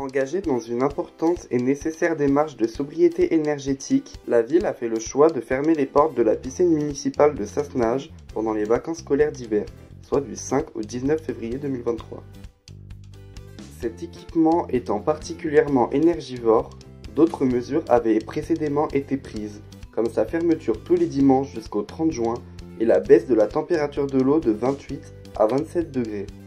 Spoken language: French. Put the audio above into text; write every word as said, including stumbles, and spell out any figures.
Engagée dans une importante et nécessaire démarche de sobriété énergétique, la ville a fait le choix de fermer les portes de la piscine municipale de Sassenage pendant les vacances scolaires d'hiver, soit du cinq au dix-neuf février deux mille vingt-trois. Cet équipement étant particulièrement énergivore, d'autres mesures avaient précédemment été prises, comme sa fermeture tous les dimanches jusqu'au trente juin et la baisse de la température de l'eau de vingt-huit à vingt-sept degrés.